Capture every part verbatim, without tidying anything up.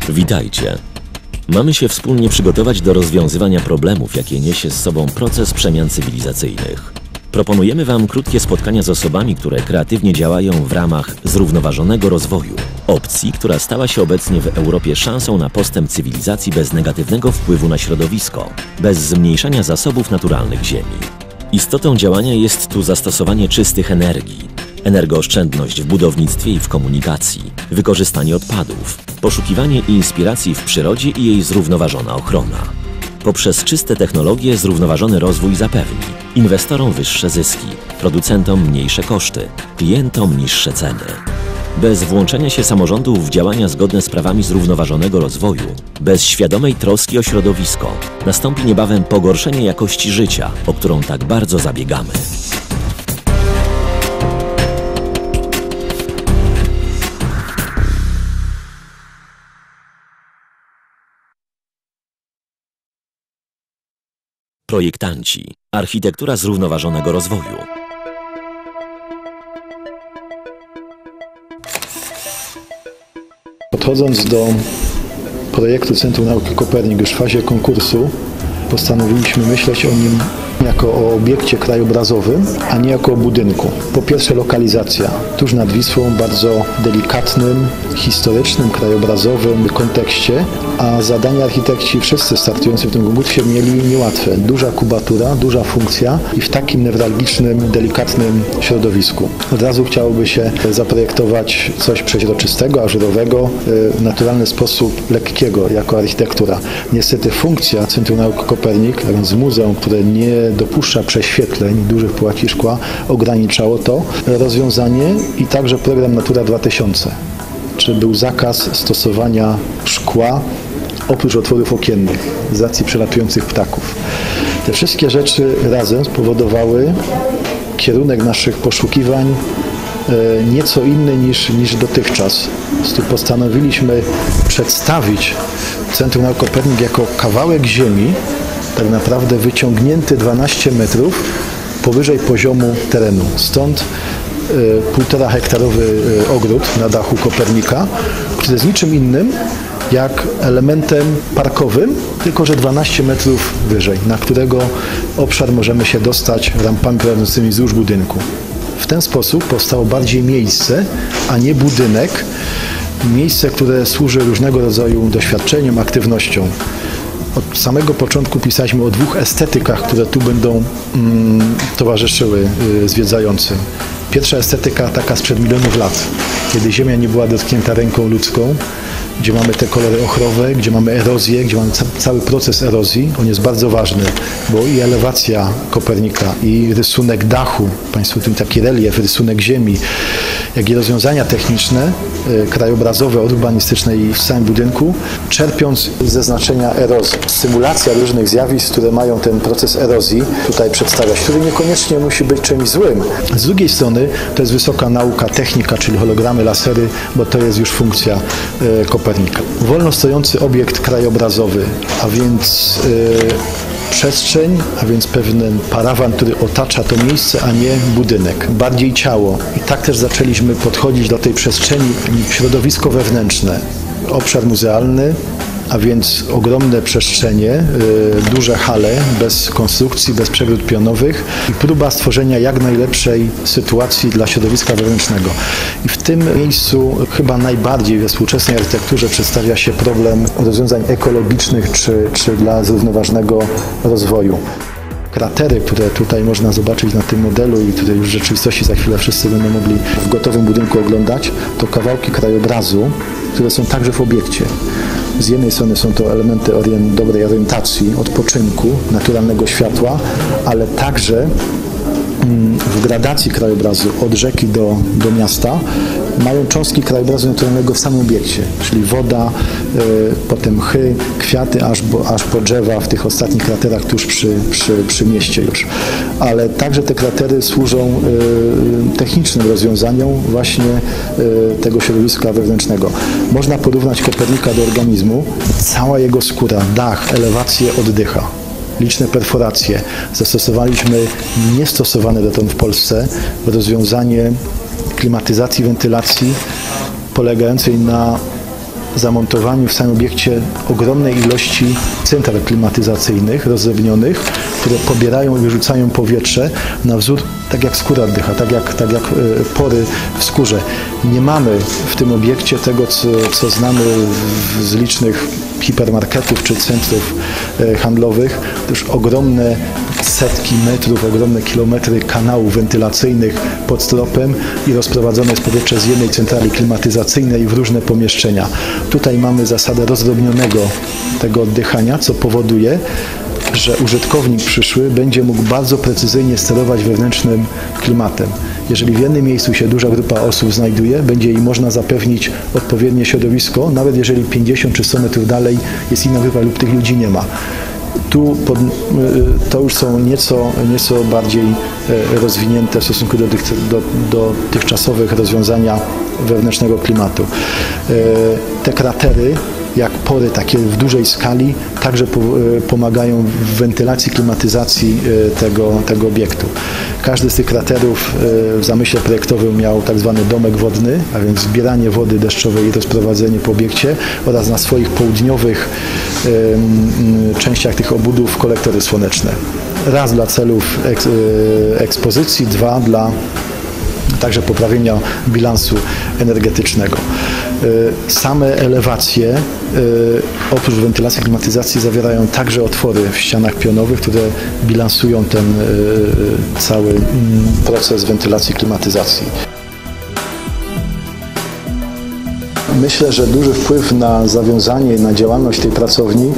Witajcie. Mamy się wspólnie przygotować do rozwiązywania problemów, jakie niesie z sobą proces przemian cywilizacyjnych. Proponujemy Wam krótkie spotkania z osobami, które kreatywnie działają w ramach zrównoważonego rozwoju. Opcji, która stała się obecnie w Europie szansą na postęp cywilizacji bez negatywnego wpływu na środowisko, bez zmniejszania zasobów naturalnych Ziemi. Istotą działania jest tu zastosowanie czystych energii, energooszczędność w budownictwie i w komunikacji, wykorzystanie odpadów, poszukiwanie inspiracji w przyrodzie i jej zrównoważona ochrona. Poprzez czyste technologie zrównoważony rozwój zapewni inwestorom wyższe zyski, producentom mniejsze koszty, klientom niższe ceny. Bez włączenia się samorządów w działania zgodne z prawami zrównoważonego rozwoju, bez świadomej troski o środowisko, nastąpi niebawem pogorszenie jakości życia, o którą tak bardzo zabiegamy. Projektanci. Architektura zrównoważonego rozwoju. Podchodząc do projektu Centrum Nauki Kopernik już w fazie konkursu, postanowiliśmy myśleć o nim jako o obiekcie krajobrazowym, a nie jako o budynku. Po pierwsze lokalizacja, tuż nad Wisłą, bardzo delikatnym, historycznym, krajobrazowym kontekście, a zadania architekci wszyscy startujący w tym konkursie mieli niełatwe. Duża kubatura, duża funkcja i w takim newralgicznym, delikatnym środowisku. Od razu chciałoby się zaprojektować coś przeźroczystego, ażurowego, w naturalny sposób lekkiego jako architektura. Niestety funkcja Centrum Nauki Kopernik, a więc muzeum, które nie dopuszcza prześwietleń, dużych połaci szkła, ograniczało to rozwiązanie i także program Natura dwa tysiące. Czy był zakaz stosowania szkła oprócz otworów okiennych z racji przelatujących ptaków. Te wszystkie rzeczy razem spowodowały kierunek naszych poszukiwań nieco inny niż, niż dotychczas. Postanowiliśmy przedstawić Centrum Nauki Kopernik jako kawałek ziemi, tak naprawdę wyciągnięty dwanaście metrów powyżej poziomu terenu. Stąd y, półtora hektarowy y, ogród na dachu Kopernika, który jest niczym innym jak elementem parkowym, tylko że dwanaście metrów wyżej, na którego obszar możemy się dostać rampami prowadzącymi wzdłuż budynku. W ten sposób powstało bardziej miejsce, a nie budynek. Miejsce, które służy różnego rodzaju doświadczeniom, aktywnościom. Od samego początku pisaliśmy o dwóch estetykach, które tu będą mm, towarzyszyły y, zwiedzającym. Pierwsza estetyka taka sprzed milionów lat, kiedy Ziemia nie była dotknięta ręką ludzką, gdzie mamy te kolory ochrowe, gdzie mamy erozję, gdzie mamy ca cały proces erozji. On jest bardzo ważny, bo i elewacja Kopernika, i rysunek dachu, Państwo tu taki relief, rysunek ziemi, jak i rozwiązania techniczne, y, krajobrazowe, urbanistyczne i w całym budynku, czerpiąc ze znaczenia erozji. Symulacja różnych zjawisk, które mają ten proces erozji tutaj przedstawiać, który niekoniecznie musi być czymś złym. Z drugiej strony to jest wysoka nauka, technika, czyli hologramy, lasery, bo to jest już funkcja y, Kopernika. Wolno stojący obiekt krajobrazowy, a więc y, przestrzeń, a więc pewien parawan, który otacza to miejsce, a nie budynek. Bardziej ciało. I tak też zaczęliśmy podchodzić do tej przestrzeni, środowisko wewnętrzne. Obszar muzealny, a więc ogromne przestrzenie, y, duże hale, bez konstrukcji, bez przegród pionowych i próba stworzenia jak najlepszej sytuacji dla środowiska wewnętrznego. I w tym miejscu chyba najbardziej we współczesnej architekturze przedstawia się problem rozwiązań ekologicznych czy, czy dla zrównoważonego rozwoju. Kratery, które tutaj można zobaczyć na tym modelu i które już w rzeczywistości za chwilę wszyscy będą mogli w gotowym budynku oglądać, to kawałki krajobrazu, które są także w obiekcie. Z jednej strony są to elementy orient, dobrej orientacji, odpoczynku, naturalnego światła, ale także w gradacji krajobrazu od rzeki do, do miasta mają cząstki krajobrazu naturalnego w samym obiekcie, czyli woda, y, potem mchy, kwiaty, aż, bo, aż po drzewa w tych ostatnich kraterach tuż przy, przy, przy mieście już. Ale także te kratery służą y, technicznym rozwiązaniom właśnie y, tego środowiska wewnętrznego. Można porównać Kopernika do organizmu. Cała jego skóra, dach, elewację oddycha. Liczne perforacje. Zastosowaliśmy niestosowane dotąd w Polsce rozwiązanie klimatyzacji, wentylacji polegającej na zamontowaniu w samym obiekcie ogromnej ilości central klimatyzacyjnych, rozdrobnionych, które pobierają i wyrzucają powietrze na wzór, tak jak skóra oddycha, tak jak, tak jak pory w skórze. Nie mamy w tym obiekcie tego, co, co znamy z licznych hipermarketów czy centrów handlowych, też ogromne setki metrów, ogromne kilometry kanałów wentylacyjnych pod stropem i rozprowadzone jest powietrze z jednej centrali klimatyzacyjnej w różne pomieszczenia. Tutaj mamy zasadę rozdrobnionego tego oddychania, co powoduje, że użytkownik przyszły będzie mógł bardzo precyzyjnie sterować wewnętrznym klimatem. Jeżeli w jednym miejscu się duża grupa osób znajduje, będzie im można zapewnić odpowiednie środowisko, nawet jeżeli pięćdziesiąt czy sto metrów dalej jest inna grupa lub tych ludzi nie ma. Tu pod, to już są nieco, nieco bardziej rozwinięte w stosunku do, do, do dotychczasowych rozwiązania wewnętrznego klimatu. Te kratery, jak pory takie w dużej skali, także pomagają w wentylacji, klimatyzacji tego, tego obiektu. Każdy z tych kraterów w zamyśle projektowym miał tak zwany domek wodny, a więc zbieranie wody deszczowej i rozprowadzenie po obiekcie oraz na swoich południowych częściach tych obudów kolektory słoneczne. Raz dla celów ekspozycji, dwa dla także poprawienia bilansu energetycznego. Same elewacje, oprócz wentylacji i klimatyzacji, zawierają także otwory w ścianach pionowych, które bilansują ten cały proces wentylacji i klimatyzacji. Myślę, że duży wpływ na zawiązanie i na działalność tej pracowni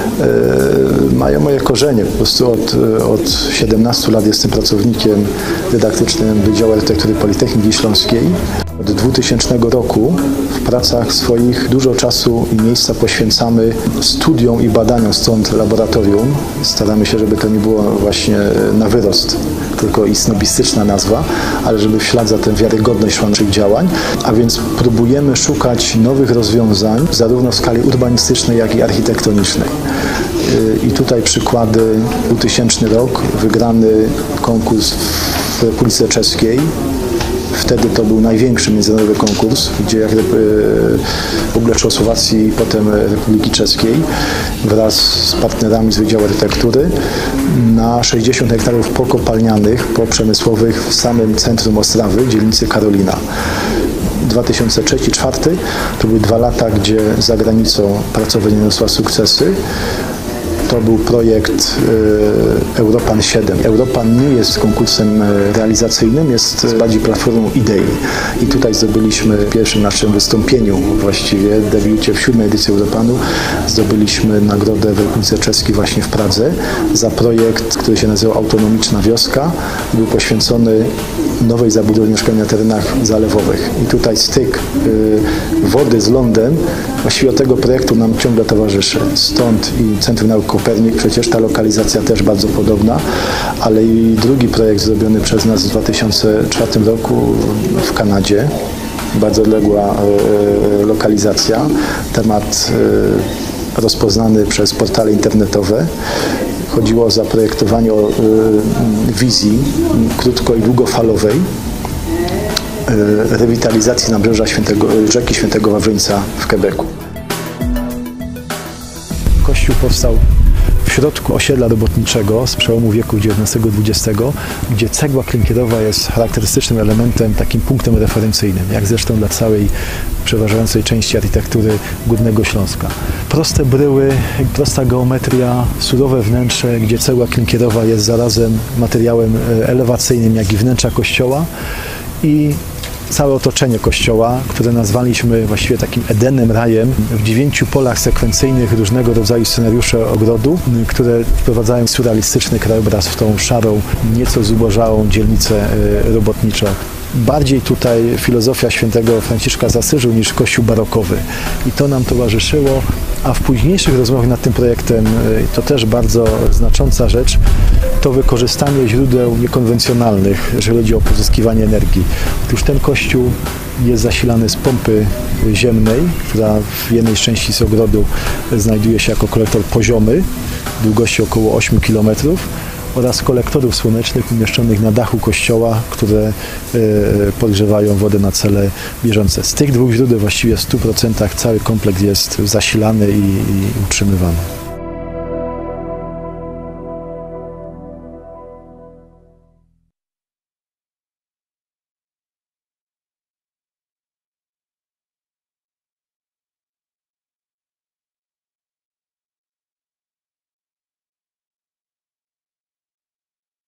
e, mają moje korzenie. Po prostu od, od siedemnastu lat jestem pracownikiem dydaktycznym Wydziału Architektury Politechniki Śląskiej. Od dwutysięcznego roku w pracach swoich dużo czasu i miejsca poświęcamy studiom i badaniom, stąd laboratorium. Staramy się, żeby to nie było właśnie na wyrost, tylko i snobistyczna nazwa, ale żeby w ślad za tę wiarygodność naszych działań, a więc próbujemy szukać nowych rozwiązań, zarówno w skali urbanistycznej, jak i architektonicznej. I tutaj przykłady: dwutysięczny rok, wygrany konkurs w Republice Czeskiej. Wtedy to był największy międzynarodowy konkurs, gdzie jak w ogóle Czechosłowacji i potem Republiki Czeskiej wraz z partnerami z Wydziału Architektury na sześćdziesiąt hektarów pokopalnianych, poprzemysłowych w samym centrum Ostrawy, dzielnicy Karolina. dwa tysiące trzeci do dwa tysiące czwartego to były dwa lata, gdzie za granicą pracownia niosła sukcesy. To był projekt Europan siedem. Europan nie jest konkursem realizacyjnym, jest bardziej platformą idei. I tutaj zdobyliśmy w pierwszym naszym wystąpieniu, właściwie debiucie w siódmej edycji Europanu, zdobyliśmy nagrodę w Republice Czeskiej właśnie w Pradze za projekt, który się nazywał Autonomiczna Wioska. Był poświęcony nowej zabudowie mieszkań na terenach zalewowych. I tutaj styk wody z lądem właściwie od tego projektu nam ciągle towarzyszy. Stąd i Centrum Nauk Kopernik, przecież ta lokalizacja też bardzo podobna, ale i drugi projekt zrobiony przez nas w dwa tysiące czwartym roku w Kanadzie. Bardzo odległa lokalizacja. Temat rozpoznany przez portale internetowe. Chodziło o zaprojektowanie o wizji krótko- i długofalowej rewitalizacji nabrzeża Świętego, rzeki Świętego Wawrzyńca w Quebecu. Kościół powstał w środku osiedla robotniczego z przełomu wieku dziewiętnastego do dwudziestego, gdzie cegła klinkierowa jest charakterystycznym elementem, takim punktem referencyjnym, jak zresztą dla całej przeważającej części architektury Górnego Śląska. Proste bryły, prosta geometria, surowe wnętrze, gdzie cegła klinkierowa jest zarazem materiałem elewacyjnym, jak i wnętrza kościoła, i całe otoczenie kościoła, które nazwaliśmy właściwie takim Edenem, rajem, w dziewięciu polach sekwencyjnych różnego rodzaju scenariusze ogrodu, które wprowadzają surrealistyczny krajobraz w tą szarą, nieco zubożałą dzielnicę robotniczą. Bardziej tutaj filozofia świętego Franciszka z Asyżu niż kościół barokowy. I to nam towarzyszyło, a w późniejszych rozmowach nad tym projektem, to też bardzo znacząca rzecz, to wykorzystanie źródeł niekonwencjonalnych, jeżeli chodzi o pozyskiwanie energii. Otóż ten kościół jest zasilany z pompy ziemnej, która w jednej z części z ogrodu znajduje się jako kolektor poziomy, długości około ośmiu kilometrów, oraz kolektorów słonecznych umieszczonych na dachu kościoła, które podgrzewają wodę na cele bieżące. Z tych dwóch źródeł właściwie w stu procentach cały kompleks jest zasilany i, i utrzymywany.